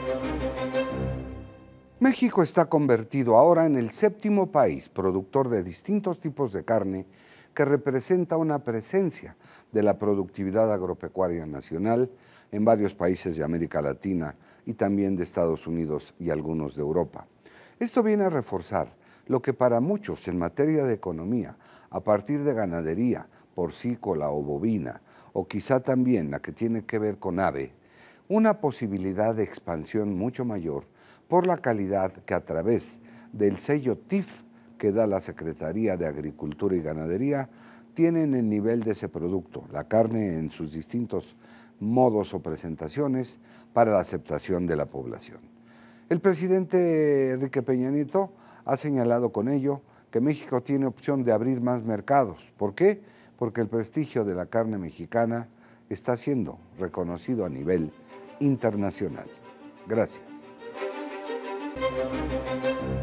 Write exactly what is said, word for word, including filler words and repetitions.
México está convertido ahora en el séptimo país productor de distintos tipos de carne que representa una presencia de la productividad agropecuaria nacional en varios países de América Latina y también de Estados Unidos y algunos de Europa. Esto viene a reforzar lo que para muchos en materia de economía, a partir de ganadería porcícola o bovina, o quizá también la que tiene que ver con ave, una posibilidad de expansión mucho mayor por la calidad que a través del sello T I F que da la Secretaría de Agricultura y Ganadería tienen el nivel de ese producto, la carne en sus distintos modos o presentaciones para la aceptación de la población. El presidente Enrique Peña Nieto ha señalado con ello que México tiene opción de abrir más mercados. ¿Por qué? Porque el prestigio de la carne mexicana está siendo reconocido a nivel internacional. Gracias. Thank you.